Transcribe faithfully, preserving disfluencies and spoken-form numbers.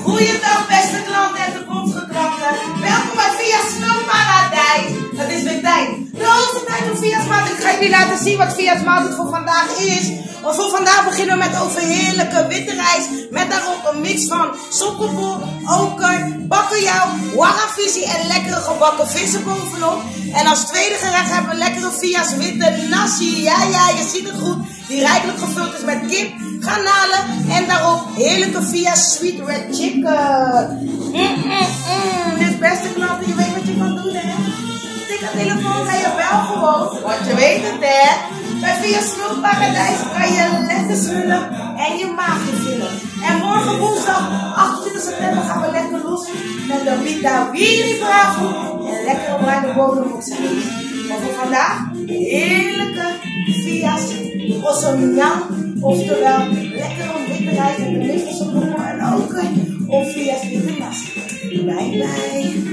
Goeiedag beste klanten en toekomstige klanten. Welkom bij Via's Snoepparadijs. Het is weer tijd. De hoogste tijd voor Via's maaltijd. Ik ga jullie laten zien wat Via's maaltijd voor vandaag is. Want voor vandaag beginnen we met overheerlijke witte rijst. Met daarop een mix van sokkelbol, oker, bakkeljauw, warravisie en lekkere gebakken vissen bovenop. En als tweede gerecht hebben we lekkere Via's witte nasi. Ja, ja, je ziet het goed. Die rijkelijk gevuld is met kip, garnalen en daarop heerlijke Via's sweet red chicken. Mm, mm, mm. Dus beste klanten, je weet wat je kan doen, hè? Tik een telefoon bij je bel gewoon, want je weet het, hè? Bij Via's Snoepparadijs kan je lekker smullen en je maagje vullen. En morgen woensdag, achtentwintig september, gaan we lekker los met de Vita Wiri Bravo en lekkere bruine bodemboxen. Maar voor vandaag, heerlijke Via's Rossomignon, oftewel lekkere witte rijst en de mix van sokkelbol en oker of Via's witte nasi. Bye bye.